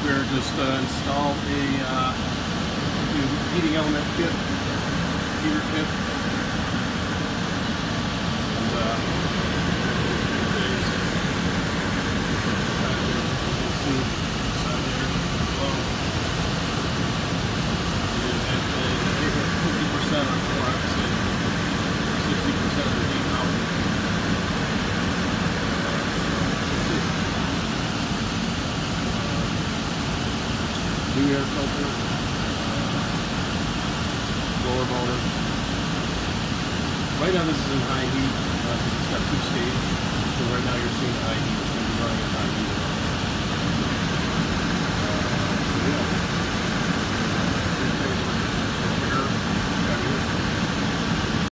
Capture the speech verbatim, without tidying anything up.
software, just uh, install a uh, new heating element kit, heater kit, and uh, there's, uh, you can see inside there below. And they hit fifty percent or more, I would say sixty percent of the heat out. New air filter, blower motor. Right now this is in high heat, uh, it's got two stage, so right now you're seeing high heat, it's going to be running at high heat.